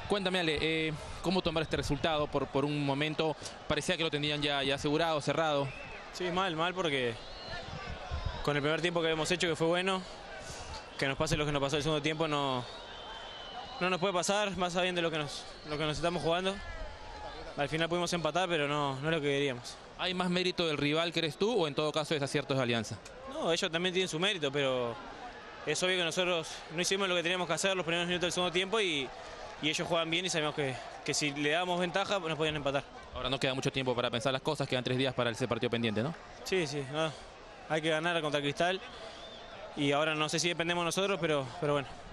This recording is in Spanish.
Cuéntame, Ale, ¿cómo tomar este resultado? Por un momento parecía que lo tenían ya asegurado, cerrado. Sí, mal porque con el primer tiempo que hemos hecho, que fue bueno, que nos pase lo que nos pasó el segundo tiempo no nos puede pasar, más sabiendo lo que nos estamos jugando. Al final pudimos empatar, pero no es lo que queríamos. ¿Hay más mérito del rival, crees tú, o en todo caso es aciertos de Alianza? No, ellos también tienen su mérito, pero es obvio que nosotros no hicimos lo que teníamos que hacer los primeros minutos del segundo tiempo y ellos juegan bien y sabemos que si le damos ventaja nos podían empatar. Ahora no queda mucho tiempo para pensar las cosas, quedan 3 días para ese partido pendiente, ¿no? Sí, no, hay que ganar contra Cristal y ahora no sé si dependemos nosotros, pero bueno.